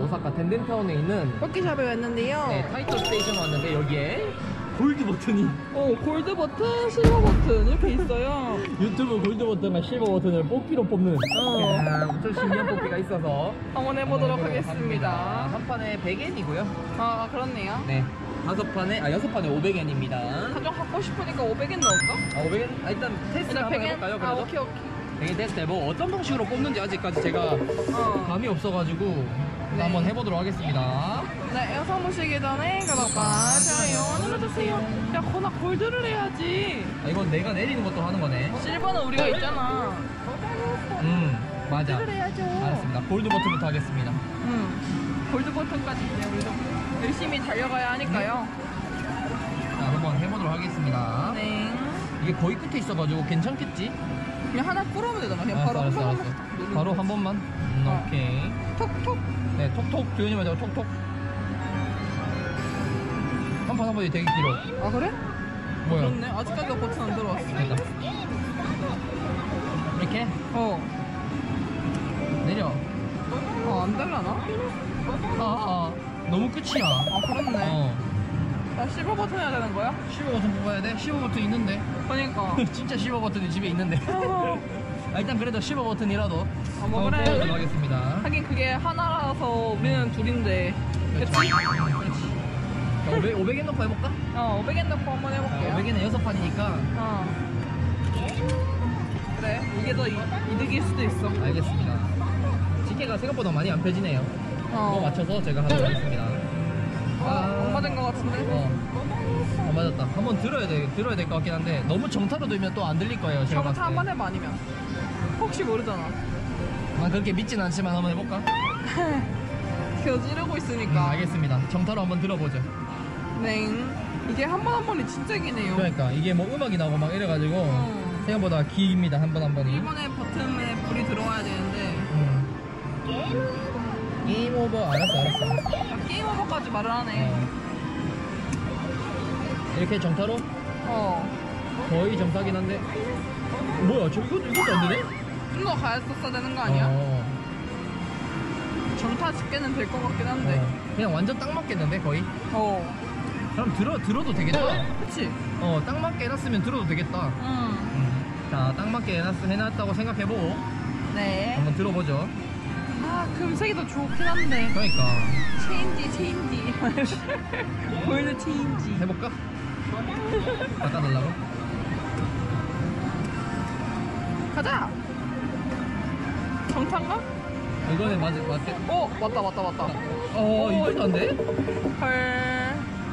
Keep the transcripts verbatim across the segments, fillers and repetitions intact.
오사카 텐덴타운에 있는 뽑기샵에 왔는데요. 네, 타이틀 스테이션 왔는데 여기에 골드 버튼이 어, 골드 버튼, 실버 버튼 이렇게 있어요. 유튜브 골드 버튼과 실버 버튼을 뽑기로 뽑는 어. 야, 엄청 신기한 뽑기가 있어서 한번 해보도록 한번 하겠습니다. 합니다. 한 판에 백 엔이고요. 아, 그렇네요. 네, 다섯 판에 아 여섯 판에 오백 엔입니다. 가정 갖고 싶으니까 오백 엔 넣을까? 아, 오백 엔? 아, 일단 테스트 일단 한번 백 엔? 해볼까요? 아, 그래도? 오케이, 오케이. 백 엔 테스트 해보고 어떤 방식으로 뽑는지 아직까지 제가 어. 감이 없어가지고 네. 한번 해보도록 하겠습니다. 네, 영상 보시기 전에 구독과 좋아요 눌러주세요. 야, 거나 골드를 해야지. 아, 이건 내가 내리는 것도 하는 거네. 실버는 우리가 있잖아. 음, 맞아. 골드를 해야죠. 알았습니다. 골드 버튼부터 하겠습니다. 응. 골드 버튼까지 이제 우리도 열심히 달려가야 하니까요. 자, 한번 해보도록 하겠습니다. 네. 이게 거의 끝에 있어가지고 괜찮겠지? 그냥 하나 풀으면 되잖아. 그냥 알았어, 바로 알았어, 한 알았어. 번만 누르면 바로 되지. 한 번만. 음, 어. 오케이. 톡톡. 네, 톡톡. 조연이 맞아, 톡톡. 한 판 한 번이 되게 길어. 아, 그래? 뭐야? 그렇네. 아직까지 버튼 안 들어왔어. 됐다. 이렇게 어. 내려. 어, 안 달라나? 아, 아, 너무 끝이야. 아, 그렇네. 어. 야, 실버 버튼 해야 되는 거야? 십오 버튼 뽑아야 돼? 십오 버튼 있는데. 그러니까. 진짜 십오 버튼이 집에 있는데. 어. 아, 일단 그래도 십오 버튼이라도 아, 뭐 한번 그래. 뽑아보도록 하겠습니다. 하긴 그게 하나라서 우리는 둘인데. 그치? 그렇지. 자, 오백, 오백 엔 넣고 해볼까? 어, 오백 엔 넣고 한번 해볼게요. 오백 엔에 여섯 판이니까. 어. 그래, 이게 더 이, 이득일 수도 있어. 알겠습니다. 집게가 생각보다 많이 안 펴지네요. 어. 그거 맞춰서 제가 하도록 하겠습니다. 아, 안 맞은 것 같은데? 어. 안 맞았다. 한번 들어야 돼, 들어야 될 것 같긴 한데 너무 정타로 들면 또 안 들릴 거예요. 제가 정타 봤을 때. 한번 해봐, 아니면. 혹시 모르잖아. 난 그렇게 믿진 않지만 한번 해볼까? 겨 찌르고 음, 있으니까. 알겠습니다. 정타로 한번 들어보죠. 네. 이게 한 번 한 번이 진짜 기네요. 그러니까 이게 뭐 음악이 나고 막 이래가지고 어. 생각보다 깁니다. 한 번 한 번이. 일본의 버튼에 불이 들어와야 되는데. 음. 게임 오버. 알았어, 알았어. 아, 게임 오버까지 말을 하네. 어. 이렇게 정타로 어. 거의 정타긴 한데. 뭐야? 저 이것도 이것도 안 되네? 좀 더 가였었어야 되는 거 아니야? 어. 정타 집게는 될 것 같긴 한데. 어. 그냥 완전 딱 맞겠는데 거의? 어. 그럼 들어 들어도 되겠다. 그치? 어, 딱 맞게 해놨으면 들어도 되겠다. 응. 음. 자, 딱 맞게 해놨, 해놨다고 생각해보고 네. 한번 들어보죠. 아, 금색이 더 좋긴 한데. 그러니까 체인지, 체인지. 골드 체인지. 해볼까? 바꿔달라고? 가자! 정탄가? 이거네 맞, 맞겠? 어, 맞다, 맞다, 맞다. 어, 이것도 안 돼? 헐.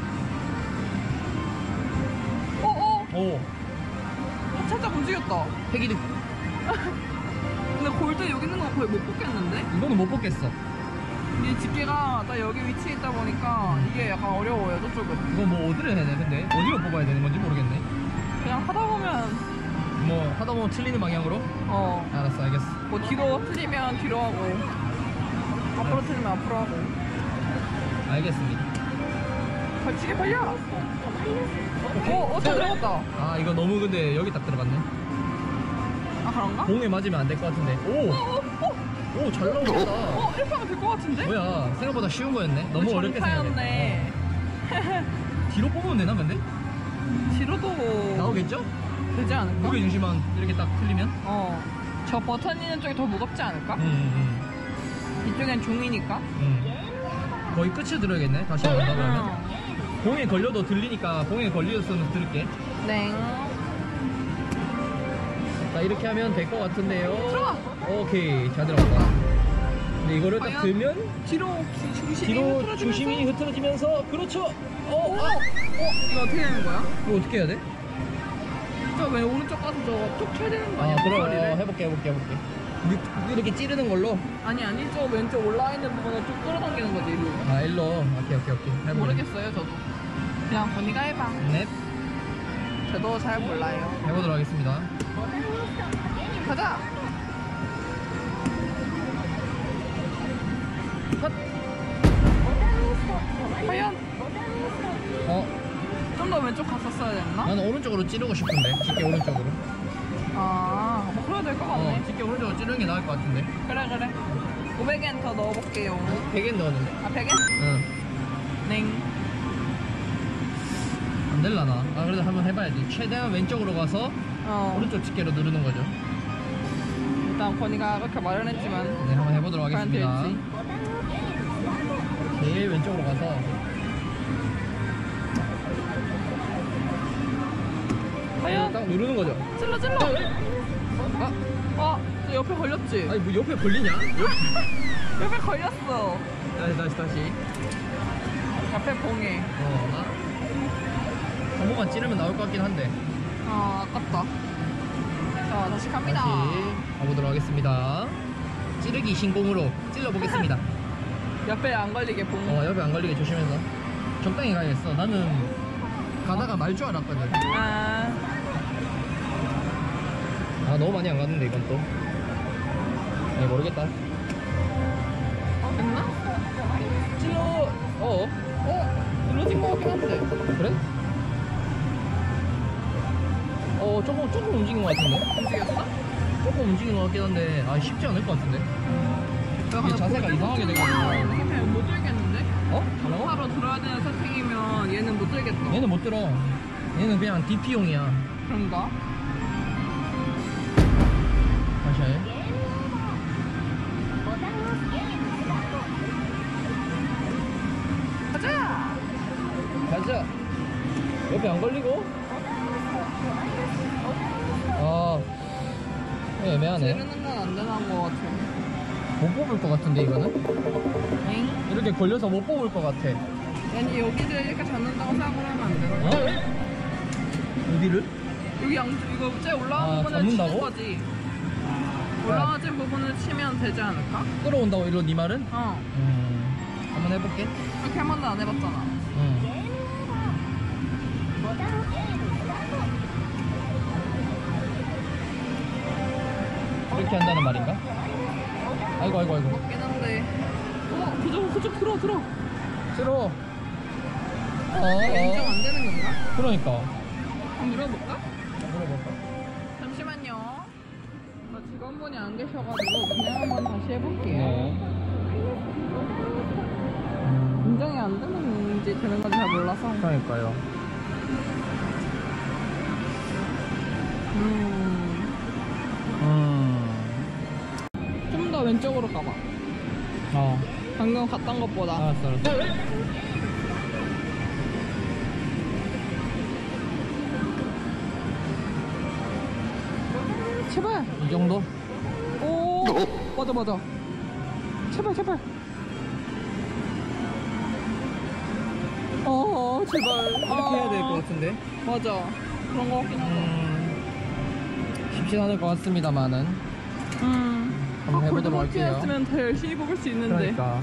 어, 어, 오, 살짝 움직였다. 폐기득. 근데 골드 여기 있는 거 거의 못 뽑겠는데? 이거는 못 뽑겠어. 이 집게가 딱 여기 위치에 있다 보니까 이게 약간 어려워요, 저쪽은. 이거 뭐 어디를 해야 돼, 근데? 어디로 뽑아야 되는 건지 모르겠네. 그냥 하다 보면, 뭐, 하다 보면 틀리는 방향으로? 어, 알았어, 알겠어. 뭐 뒤로 틀리면 뒤로 하고, 앞으로 틀리면 앞으로 하고. 알겠습니다. 걸치게 벌려! 어, 어, 잘 들어갔다. 아, 이거 너무 근데 여기 딱 들어갔네. 아, 그런가? 공에 맞으면 안 될 것 같은데. 오! 어, 어, 오, 잘 나오겠다. 어, 이렇게 하면 될 것 같은데? 뭐야, 생각보다 쉬운 거였네. 너무 어렵게 정타였네. 생각했네. 어. 뒤로 뽑으면 되나, 근데? 뒤로도 나오겠죠? 되지 않을까? 무게 중심만 이렇게 딱 틀리면? 어. 저 버튼 있는 쪽이 더 무겁지 않을까? 음, 음, 이쪽엔 종이니까. 음. 거의 끝을 들어야겠네. 다시 한번 더 그러면. 공에 걸려도 들리니까 공에 걸렸으면 들을게. 네. 자, 이렇게 하면 될 것 같은데요. 들어가. 오케이, 잘 들어갔다. 근데 이거를 딱 과연? 들면 뒤로 주- 중심이 뒤로 흐트러지면서? 중심이 흐트러지면서 그렇죠. 어, 어, 아, 어, 이거 어떻게 되는 거야? 이거 어떻게 해야 돼? 저 왜 오른쪽 가서 저거 툭 쳐야 되는 거 아니야? 아, 그럼 목소리를? 어, 해볼게, 해볼게, 해볼게. 이- 이렇게 찌르는 걸로. 아니 아니 저 왼쪽 올라와 있는 부분을 쭉 끌어당기는 거지 일로. 아, 일로. 오케이, 오케이, 오케이. 해볼게. 모르겠어요 저도. 그냥 본이가 해봐. 넵, 저도 잘 몰라요. 해보도록 하겠습니다. 가자. 컷. 과연 어, 좀 더 왼쪽 갔었어야 됐나? 나는 오른쪽으로 찌르고 싶은데. 집게 오른쪽으로. 아, 뭐 그래야 될 것 같네. 어, 집게 오른쪽으로 찌르는 게 나을 것 같은데. 그래 그래. 오백 엔 더 넣어볼게요. 백 엔 넣었는데? 아, 백 엔? 응. 냉. 안 될라나? 아, 그래도 한번 해봐야지. 최대한 왼쪽으로 가서 어. 오른쪽 집게로 누르는 거죠. 일단 건이가 그렇게 마련했지만. 네, 한번 해보도록 과연 하겠습니다. 될지. 제일 왼쪽으로 가서 과연? 딱 누르는 거죠. 찔러, 찔러. 아, 어, 저 옆에 걸렸지? 아니 뭐 옆에 걸리냐? 옆... 옆에 걸렸어. 다시 다시 다시. 옆에 봉에. 어, 아. 한 번만 찌르면 나올 것 같긴 한데. 아, 아깝다. 자, 다시 갑니다. 다시 가보도록 하겠습니다. 찌르기 신공으로 찔러보겠습니다. 옆에 안 걸리게 봉. 어, 옆에 안 걸리게 조심해서. 적당히 가야겠어. 나는 가다가 말 줄 알았거든. 아, 아, 너무 많이 안 갔는데 이건 또. 네, 모르겠다. 어, 됐나? 찔러. 어? 어, 눌러진 것 같긴 한데. 그래? 어, 조금 조금 움직인 것 같은데. 움직였어? 조금 움직인 것 같긴 한데, 아, 쉽지 않을 것 같은데. 이게 자세가 이상하게 돼가지고. 그냥 못 들겠는데? 어? 뭐라고? 바로 들어야 되는 세팅이면 얘는 못 들겠어. 얘는 못 들어. 얘는 그냥 디피용이야. 그런가? 다시 해. 가자! 가자. 옆에 안 걸리고. 아, 애매하네. 지르는 건 안 되는 것 같아. 못 뽑을 것 같은데 이거는? 엥? 이렇게 걸려서 못 뽑을 것 같아. 아니, 여기를 이렇게 잡는다고 생각을 하면 안 되나? 어? 어디를? 여기 양, 이거 쟤 올라간 아, 부분을 잡는다고? 치는 거지. 올라가진 부분을 치면 되지 않을까? 끌어온다고 이런 네 말은? 어. 음, 한번 해볼게. 이렇게 한 번도 안 해봤잖아. 음. 이렇게 한다는 말인가? 아이고 아이고 아이고. 맞긴 한데. 어, 그쪽, 그쪽 들어, 들어. 싫어. 어, 이거 인정 어. 안 되는 건가? 그러니까. 한번 물어볼까? 물어볼까? 잠시만요. 나 직원분이 안 계셔가지고 그냥 한번 다시 해볼게요. 네. 인정이 안 되는지 되는 건지 잘 몰라서. 그러니까요. 음. 음. 좀 더 왼쪽으로 가봐. 어. 방금 갔던 것보다. 알았어, 알았어. 제발. 이 정도? 오. 맞아, 맞아. 제발, 제발. 어, 제발. 이렇게 해야 될 것 같은데? 맞아. 그런 거 같긴 하다. 음. 쉽진 않을 것 같습니다만은. 음. 한번 아, 해보도록 할게요. 골드버티였으면 더 열심히 뽑을 수 있는데. 그러니까.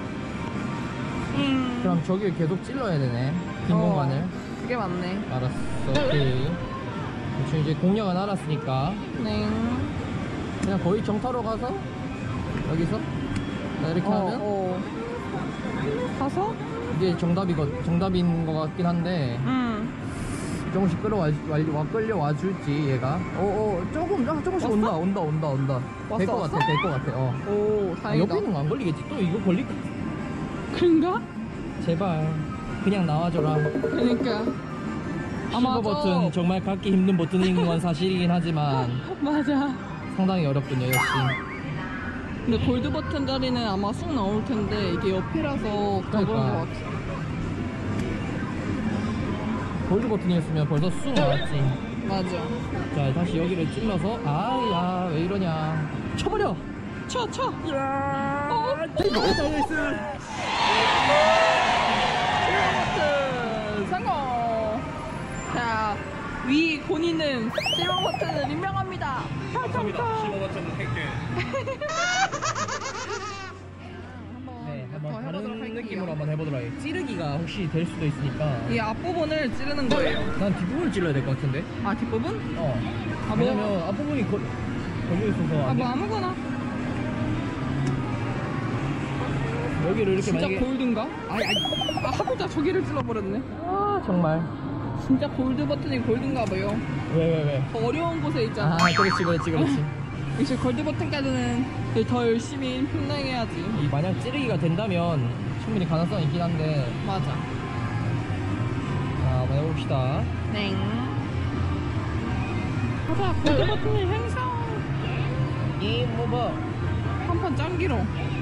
음. 그럼 저기 계속 찔러야 되네. 빈 어. 공간을. 그게 맞네. 알았어. 오케이. 대충 이제 공략은 알았으니까 네. 그냥 거의 정타로 가서 여기서 자, 이렇게 어, 하면 어. 가서? 이게 정답이거 정답인 것 같긴 한데 응. 조금씩 끌어와 와, 와 끌려와 줄지 얘가. 어어 조금 아, 조금씩 왔어? 온다 온다 온다 온다. 왔어, 될 것 왔어? 같아 될 것 같아. 어. 오, 아, 다행이다. 옆에 있는 거 안 걸리겠지? 또 이거 걸릴 거. 그런가? 제발 그냥 나와줘라. 그러니까. 아마 실버 버튼 저- 정말 갖기 힘든 버튼인 건 사실이긴 하지만 맞아. 상당히 어렵군요 역시. 근데 골드 버튼 자리는 아마 쑥 나올 텐데 이게 옆이라서 더 그런 그러니까. 것 같아. 골드 버튼이었으면 벌써 쑥 나왔지. 맞아. 자 다시 여기를 찔러서 아야 왜 이러냐 쳐버려. 쳐, 쳐. 어? 버튼 성공. 자, 위 본인은 실버 버튼을 임명합니다. 감사합니다. 실버 버튼 획득. 네, 한번 더 다른 해보도록 할게요. 느낌으로 한번 해보도록 할게요. 찌르기가 혹시 될 수도 있으니까 이 앞부분을 찌르는 거예요. 난 뒷부분을 찔러야 될 것 같은데. 아, 뒷부분? 어. 아, 뭐? 왜냐면 앞부분이 거, 걸려 있어서 아, 안 뭐 돼. 아무거나. 여기를 이렇게 진짜 만약에 골드인가? 아니, 아니. 아, 하필다 저기를 찔러버렸네. 아 정말 진짜 골드 버튼이 골드인가 봐요. 왜 왜 왜? 더 어려운 곳에 있잖아. 아 그렇지 그렇지 그렇지. 이제 골드 버튼까지는 더 열심히 힘내야지. 이 만약 찌르기가 된다면 충분히 가능성이 있긴 한데. 맞아. 자, 한번 해봅시다. 네. 가자, 골드 버튼을 행사. 게임 오버. 한판 짱 길어.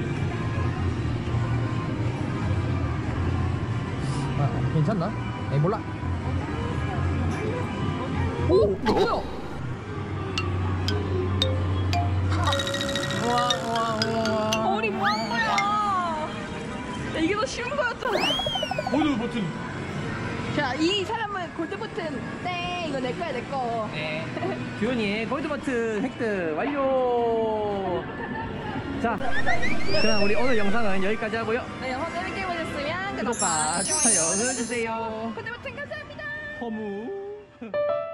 아, 괜찮나? 에이, 몰라. 오, 뭐야? 우와, 우와, 우와. 우리 뭐 한 거야? 야, 이게 더 쉬운 거였잖아. 골드 버튼. 자, 이 사람은 골드 버튼. 네, 이거 내 거야, 내 거. 네. 규현이의 골드 버튼 획득 완료. 자, 그럼 우리 오늘 영상은 여기까지 하고요. 네, 오늘 재밌게 보셨으면 구독과 좋아요 눌러주세요. 골드 버튼 감사합니다. 허무.